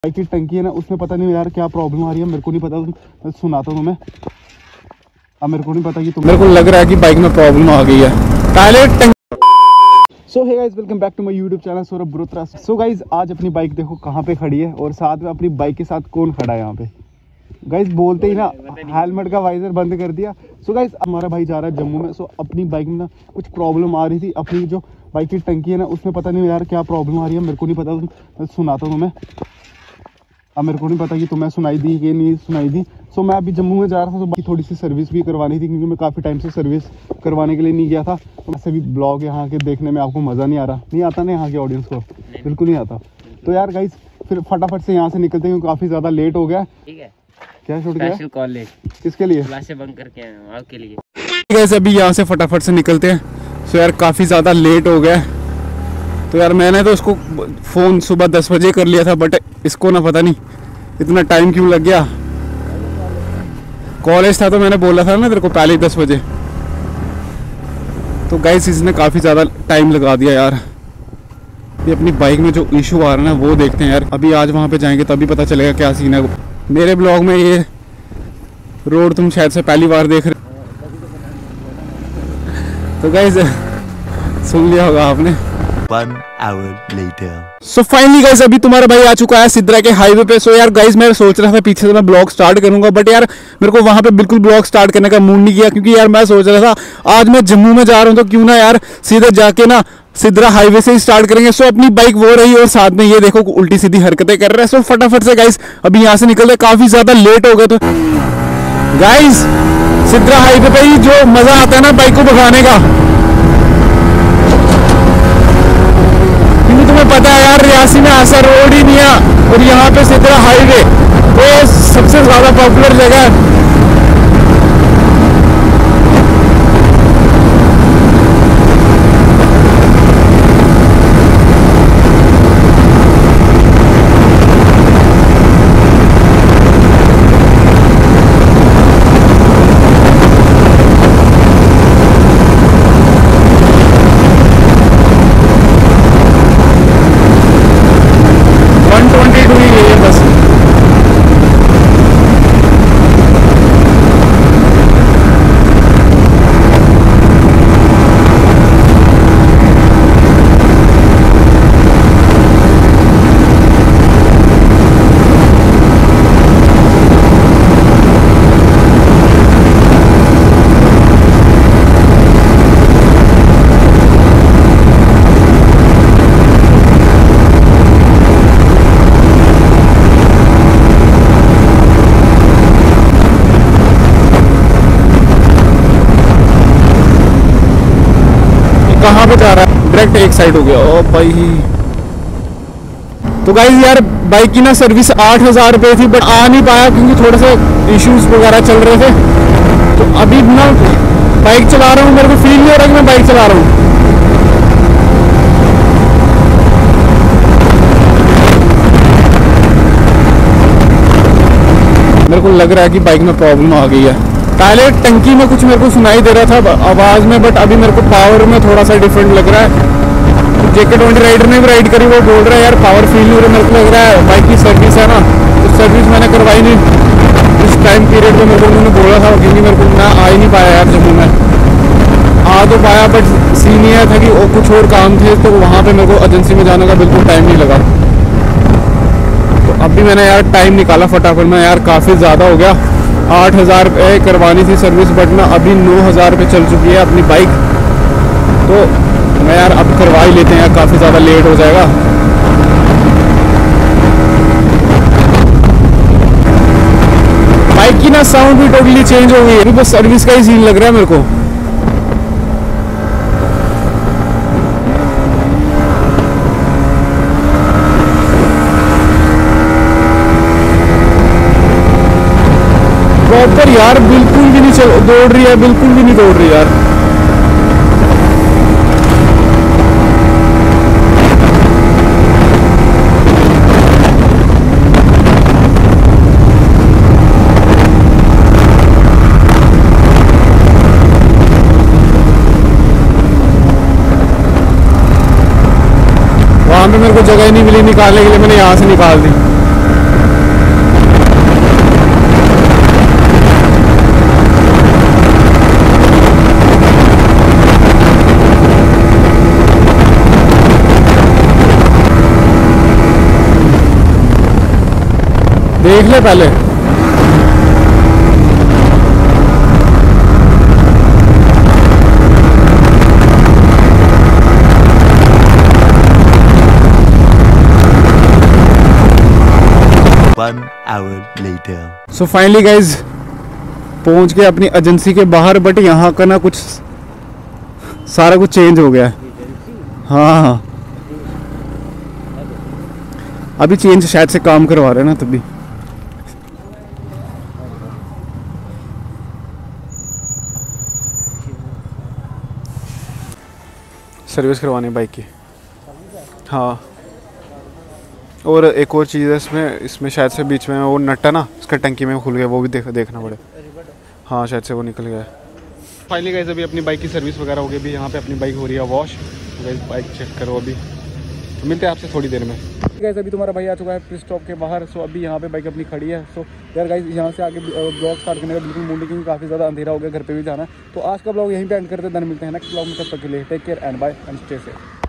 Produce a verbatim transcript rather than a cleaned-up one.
Bike की टंकी है ना, उसमें पता नहीं यार क्या प्रॉब्लम आ रही है, मेरे को नहीं पता। मैं सुनाता हूँ तुम्हें। अब मेरे को नहीं पता कि तुम मेरे को लग रहा है कि बाइक में प्रॉब्लम आ गई है पहले टंकी। So hey guys, welcome back to my YouTube channel Saurabh Brotra. So guys, आज अपनी बाइक देखो कहाँ पे खड़ी है और साथ में अपनी बाइक के साथ कौन खड़ा है यहाँ पे। गाइस बोलते ही ना हेलमेट का वाइजर बंद कर दिया। सो गाइस, हमारा भाई जा रहा है जम्मू में। सो अपनी बाइक में ना कुछ प्रॉब्लम आ रही थी। अपनी जो बाइक की टंकी है ना, उसमें पता नहीं यार क्या प्रॉब्लम आ रही है, मेरे को नहीं पता। मैं सुनाता हूँ तुम्हें। अब मेरे को नहीं पता कि तुम्हें सुनाई दी कि नहीं सुनाई दी। सो मैं अभी जम्मू में जा रहा था, तो बाकी थोड़ी सी सर्विस भी करवानी थी, क्योंकि मैं काफ़ी टाइम से सर्विस करवाने के लिए नहीं गया था। तो वैसे भी ब्लॉग यहाँ के देखने में आपको मज़ा नहीं आ रहा, नहीं आता ना यहाँ के ऑडियंस को, बिल्कुल नहीं आता। तो यार गाइस, फिर फटाफट से यहाँ से निकलते हैं, काफ़ी ज़्यादा लेट हो गया। ठीक है, क्या छूट गया? कॉलेज किसके लिए? क्लासे बंक करके आए हैं आपके लिए। गाइस अभी यहाँ से फटाफट से निकलते हैं। सो यार काफ़ी ज़्यादा लेट हो गया। तो यार मैंने तो उसको फ़ोन सुबह दस बजे कर लिया था, बट इसको ना पता नहीं इतना टाइम क्यों लग गया। कॉलेज था तो मैंने बोला था ना तेरे को पहले ही दस बजे। तो गाइस इसने काफ़ी ज़्यादा टाइम लगा दिया यार। ये अपनी बाइक में जो इशू आ रहा है ना, वो देखते हैं यार। अभी आज वहाँ पे जाएंगे तभी पता चलेगा क्या सीन है। मेरे ब्लॉग में ये रोड तुम शायद से पहली बार देख रहे। तो गाइस सुन लिया होगा आपने। One hour later. So finally guys, अभी तुम्हारा भाई आ चुका है सिद्रा के हाईवे पे। सो यार गाइस, मैं सोच रहा था पीछे से मैं ब्लॉग स्टार्ट करूंगा, बट यार मेरे को वहां पे बिल्कुल ब्लॉग स्टार्ट करने का मूड नहीं किया, क्योंकि यार मैं सोच रहा था आज मैं जम्मू में जा रहा हूं, तो क्यों ना यार सीधे जाके ना सिद्रा हाईवे से ही स्टार्ट करेंगे। सो अपनी बाइक वो रही और साथ में ये देखो उल्टी सीधी हरकतें कर रहा है। सो फटाफट से गाइस अभी यहाँ से निकलते, काफी ज्यादा लेट हो गए। तो गाइस सिद्रा हाईवे पे ही जो मजा आता है ना बाइक को भगाने का, तुम्हें पता है यार रियासी में ऐसा रोड ही नहीं है, और यहाँ पे सिद्रा हाईवे तो सबसे ज्यादा पॉपुलर जगह है। कहाँ पे जा रहा है? डायरेक्ट एक साइड हो गया। ओ भाई, तो गाइस यार बाइक की ना सर्विस आठ हजार रुपये थी, बट आ नहीं पाया क्योंकि थोड़े से इश्यूज वगैरह चल रहे थे। तो अभी ना बाइक चला रहा हूँ, मेरे को फील नहीं हो रहा कि मैं बाइक चला रहा हूँ। मेरे को लग रहा है कि बाइक में प्रॉब्लम आ गई है। पहले टंकी में कुछ मेरे को सुनाई दे रहा था आवाज़ में, बट अभी मेरे को पावर में थोड़ा सा डिफरेंट लग रहा है। जेके ट्वेंटी राइडर ने भी राइड करी, वो बोल रहा है यार पावर फील नहीं हो रहा। मेरे को लग रहा है बाइक की सर्विस है ना, तो सर्विस मैंने करवाई नहीं इस टाइम पीरियड पे। मेरे को उन्होंने बोला था, क्योंकि मेरे को मैं आ ही नहीं पाया यार जम्मू में। आ तो पाया, बट सीन ये था कि वो कुछ और काम थे, तो वहाँ पर मेरे को एजेंसी में जाने का बिल्कुल टाइम नहीं लगा। तो अभी मैंने यार टाइम निकाला फटाफट में। यार काफ़ी ज़्यादा हो गया, आठ हज़ार रुपये करवानी थी सर्विस, बट ना अभी नौ हज़ार रुपये चल चुकी है अपनी बाइक। तो मैं यार अब करवा ही लेते हैं यार, काफ़ी ज़्यादा लेट हो जाएगा। बाइक की ना साउंड भी टोटली चेंज हो गई है, बस सर्विस का ही सीन लग रहा है मेरे को। प्रॉपर यार बिल्कुल भी नहीं चल दौड़ रही है, बिल्कुल भी नहीं दौड़ रही यार। वहां पे मेरे को जगह ही नहीं मिली निकालने के लिए, मैंने यहाँ से निकाल दी। देख ले पहले। One hour later. So finally guys पहुंच के अपनी एजेंसी के बाहर, बट यहाँ का ना कुछ सारा कुछ चेंज हो गया है। हाँ हाँ अभी चेंज शायद से काम करवा रहे हैं ना तभी। सर्विस करवानी है बाइक की। हाँ और एक और चीज़ है इसमें, इसमें शायद से बीच में वो नट है ना, उसका टंकी में खुल गया, वो भी देख देखना पड़े। हाँ शायद से वो निकल गया है। फाइनली गाइस अभी अपनी बाइक की सर्विस वगैरह हो गई। अभी यहाँ पे अपनी बाइक हो रही है वॉश। गाइस बाइक चेक करो अभी, तो मिलते हैं आपसे थोड़ी देर में। गाइस अभी तुम्हारा भाई आ चुका है पिट स्टॉप के बाहर। सो अभी यहाँ पे बाइक अपनी खड़ी है। सो यार गाइस यहाँ से आगे ब्लॉग स्टार्ट करने का बिल्कुल मूड, क्योंकि काफ़ी ज़्यादा अंधेरा हो गया, घर पे भी जाना है। तो आज का ब्लॉग यहीं पे एंड करते हैं, देन मिलते हैं नेक्स्ट ब्लॉग में। तब तक के लिए take care and bye and stay safe.